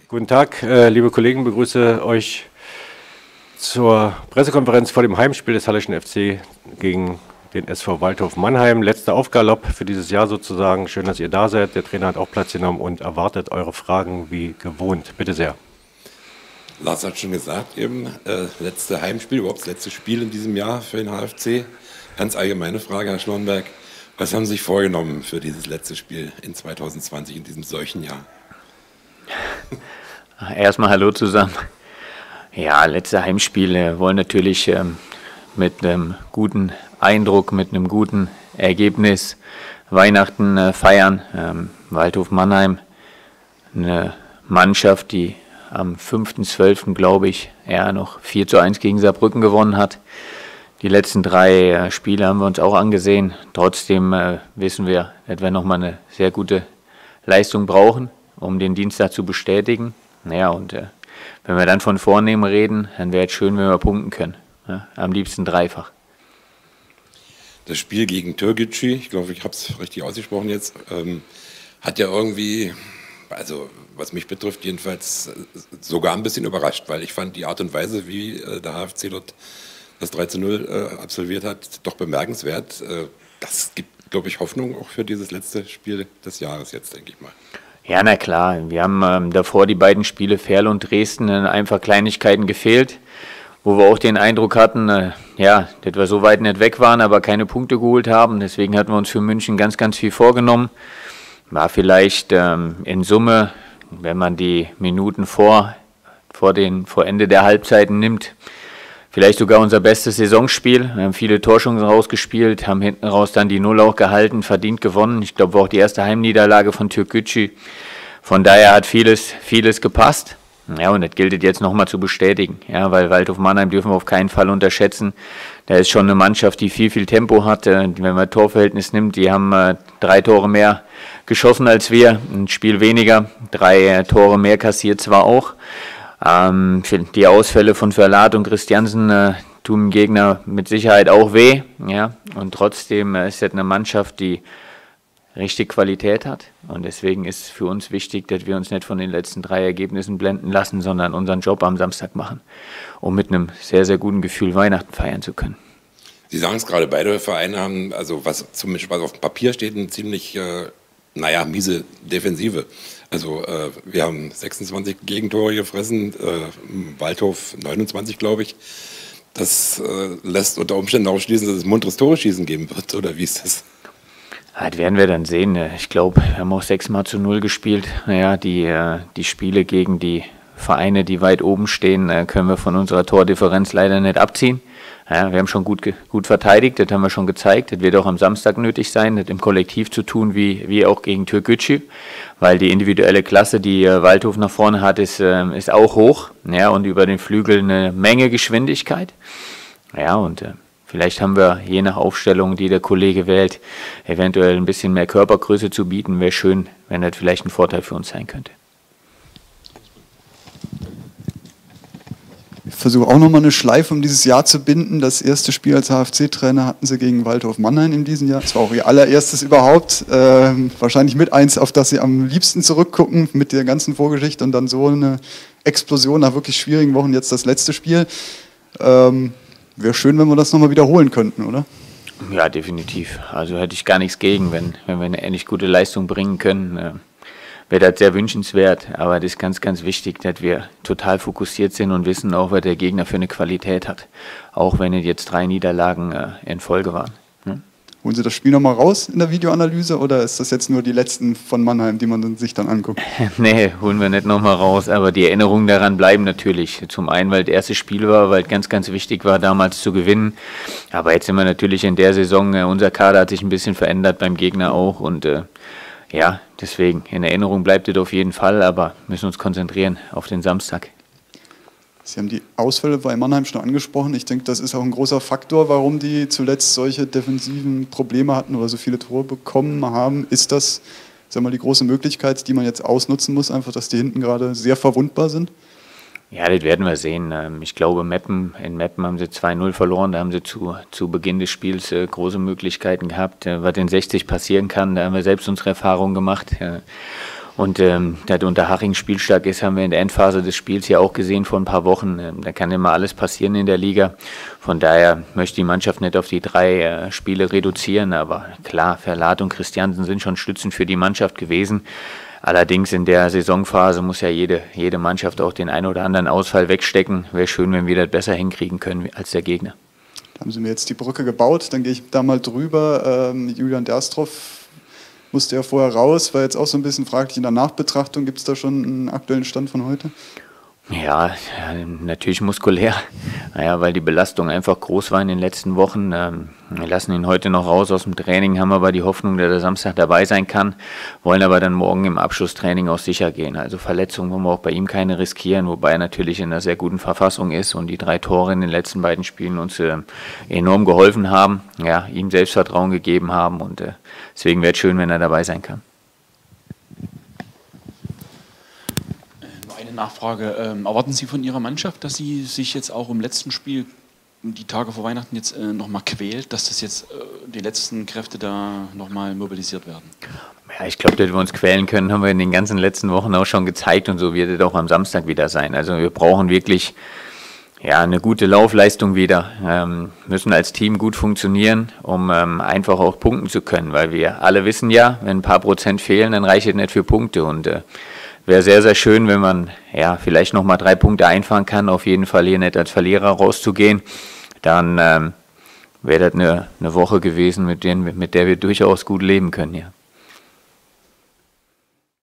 Guten Tag, liebe Kollegen, begrüße euch zur Pressekonferenz vor dem Heimspiel des Halleschen FC gegen den SV Waldhof Mannheim. Letzter Aufgalopp für dieses Jahr sozusagen. Schön, dass ihr da seid. Der Trainer hat auch Platz genommen und erwartet eure Fragen wie gewohnt. Bitte sehr. Lars hat schon gesagt, eben letzte Heimspiel, überhaupt das letzte Spiel in diesem Jahr für den HFC. Ganz allgemeine Frage, Herr Schnornberg. Was haben Sie sich vorgenommen für dieses letzte Spiel in 2020, in diesem solchen Jahr? Erstmal hallo zusammen. Ja, letzte Heimspiel wollen natürlich mit einem guten Eindruck, mit einem guten Ergebnis Weihnachten feiern. Waldhof Mannheim, eine Mannschaft, die am 5.12., glaube ich, noch 4:1 gegen Saarbrücken gewonnen hat. Die letzten 3 Spiele haben wir uns auch angesehen. Trotzdem wissen wir, dass wir nochmal eine sehr gute Leistung brauchen, um den Dienstag zu bestätigen. Naja, und wenn wir dann von Vornehmen reden, dann wäre es schön, wenn wir punkten können. Ja, am liebsten dreifach. Das Spiel gegen Türkgücü, ich glaube, ich habe es richtig ausgesprochen jetzt, hat ja irgendwie, also was mich betrifft, jedenfalls sogar ein bisschen überrascht, weil ich fand die Art und Weise, wie der HFC dort das 3:0 absolviert hat, doch bemerkenswert. Das gibt, glaube ich, Hoffnung auch für dieses letzte Spiel des Jahres jetzt, denke ich mal. Ja, na klar. Wir haben davor die beiden Spiele Ferl und Dresden einfach Kleinigkeiten gefehlt, wo wir auch den Eindruck hatten, dass wir so weit nicht weg waren, aber keine Punkte geholt haben. Deswegen hatten wir uns für München ganz, ganz viel vorgenommen. War vielleicht in Summe, wenn man die Minuten vor Ende der Halbzeiten nimmt, vielleicht sogar unser bestes Saisonspiel. Wir haben viele Torchancen rausgespielt, haben hinten raus dann die Null auch gehalten, verdient gewonnen. Ich glaube, war auch die erste Heimniederlage von Türkgücü. Von daher hat vieles gepasst. Ja, und das gilt jetzt nochmal zu bestätigen. Ja, weil Waldhof Mannheim dürfen wir auf keinen Fall unterschätzen. Da ist schon eine Mannschaft, die viel Tempo hat. Wenn man Torverhältnis nimmt, die haben 3 Tore mehr geschossen als wir, ein Spiel weniger. 3 Tore mehr kassiert zwar auch. Die Ausfälle von Verlat und Christiansen tun dem Gegner mit Sicherheit auch weh. Ja? Und trotzdem ist das eine Mannschaft, die richtig Qualität hat. Und deswegen ist es für uns wichtig, dass wir uns nicht von den letzten 3 Ergebnissen blenden lassen, sondern unseren Job am Samstag machen, um mit einem sehr, sehr guten Gefühl Weihnachten feiern zu können. Sie sagen es gerade, beide Vereine haben, also was zumindest was auf dem Papier steht, eine ziemlich miese Defensive. Also wir haben 26 Gegentore gefressen, Waldhof 29, glaube ich. Das lässt unter Umständen auch schließen, dass es munteres Tore-Schießen geben wird, oder wie ist das? Ja, das werden wir dann sehen. Ich glaube, wir haben auch 6-0 gespielt. Naja, die Spiele gegen die Vereine, die weit oben stehen, können wir von unserer Tordifferenz leider nicht abziehen. Ja, wir haben schon gut verteidigt, das haben wir schon gezeigt. Das wird auch am Samstag nötig sein, das im Kollektiv zu tun, wie auch gegen Türkgücü, weil die individuelle Klasse, die Waldhof nach vorne hat, ist auch hoch, ja, und über den Flügel eine Menge Geschwindigkeit. Ja, und vielleicht haben wir je nach Aufstellung, die der Kollege wählt, eventuell ein bisschen mehr Körpergröße zu bieten. Wäre schön, wenn das vielleicht ein Vorteil für uns sein könnte. Ich versuche auch nochmal eine Schleife um dieses Jahr zu binden. Das erste Spiel als HFC-Trainer hatten Sie gegen Waldhof Mannheim in diesem Jahr. Das war auch Ihr allererstes überhaupt. Wahrscheinlich mit eins, auf das Sie am liebsten zurückgucken, mit der ganzen Vorgeschichte und dann so eine Explosion nach wirklich schwierigen Wochen, jetzt das letzte Spiel. Wäre schön, wenn wir das nochmal wiederholen könnten, oder? Ja, definitiv. Also hätte ich gar nichts gegen, wenn wir eine ähnlich gute Leistung bringen können. Wäre das sehr wünschenswert, aber das ist ganz, ganz wichtig, dass wir total fokussiert sind und wissen auch, was der Gegner für eine Qualität hat, auch wenn es jetzt 3 Niederlagen in Folge waren. Holen Sie das Spiel nochmal raus in der Videoanalyse oder ist das jetzt nur die letzten von Mannheim, die man sich dann anguckt? Nee, holen wir nicht nochmal raus, aber die Erinnerungen daran bleiben natürlich. Zum einen, weil das erste Spiel war, weil es ganz, ganz wichtig war, damals zu gewinnen. Aber jetzt sind wir natürlich in der Saison, unser Kader hat sich ein bisschen verändert, beim Gegner auch und ja, deswegen, in Erinnerung bleibt es auf jeden Fall, aber müssen uns konzentrieren auf den Samstag. Sie haben die Ausfälle bei Mannheim schon angesprochen. Ich denke, das ist auch ein großer Faktor, warum die zuletzt solche defensiven Probleme hatten oder so viele Tore bekommen haben. Ist das, sag mal, die große Möglichkeit, die man jetzt ausnutzen muss, einfach, dass die hinten gerade sehr verwundbar sind? Ja, das werden wir sehen. Ich glaube, in Meppen haben sie 2:0 verloren. Da haben sie zu Beginn des Spiels große Möglichkeiten gehabt. Was in 60 passieren kann, da haben wir selbst unsere Erfahrungen gemacht. Und dass Unterhaching spielstark ist, haben wir in der Endphase des Spiels ja auch gesehen vor ein paar Wochen. Da kann immer alles passieren in der Liga. Von daher möchte die Mannschaft nicht auf die 3 Spiele reduzieren. Aber klar, Verlat und Christiansen sind schon Stützen für die Mannschaft gewesen. Allerdings in der Saisonphase muss ja jede Mannschaft auch den einen oder anderen Ausfall wegstecken. Wäre schön, wenn wir das besser hinkriegen können als der Gegner. Da haben sie mir jetzt die Brücke gebaut, dann gehe ich da mal drüber. Julian Derstroff musste ja vorher raus, war jetzt auch so ein bisschen fraglich in der Nachbetrachtung. Gibt es da schon einen aktuellen Stand von heute? Ja, natürlich muskulär, weil die Belastung einfach groß war in den letzten Wochen. Wir lassen ihn heute noch raus aus dem Training, haben aber die Hoffnung, dass er Samstag dabei sein kann, wollen aber dann morgen im Abschlusstraining auch sicher gehen. Also Verletzungen wollen wir auch bei ihm keine riskieren, wobei er natürlich in einer sehr guten Verfassung ist und die 3 Tore in den letzten beiden Spielen uns enorm geholfen haben, ihm Selbstvertrauen gegeben haben und deswegen wäre es schön, wenn er dabei sein kann. Eine Nachfrage. Erwarten Sie von Ihrer Mannschaft, dass sie sich jetzt auch im letzten Spiel, die Tage vor Weihnachten jetzt nochmal quält, dass das jetzt die letzten Kräfte da nochmal mobilisiert werden? Ja, ich glaube, dass wir uns quälen können, haben wir in den ganzen letzten Wochen auch schon gezeigt und so wird es auch am Samstag wieder sein. Also wir brauchen wirklich eine gute Laufleistung wieder, müssen als Team gut funktionieren, um einfach auch punkten zu können, weil wir alle wissen ja, wenn ein paar Prozent fehlen, dann reicht es nicht für Punkte und wäre sehr, sehr schön, wenn man vielleicht nochmal 3 Punkte einfahren kann, auf jeden Fall hier nicht als Verlierer rauszugehen. Dann wäre das eine Woche gewesen, mit der wir durchaus gut leben können. Ja.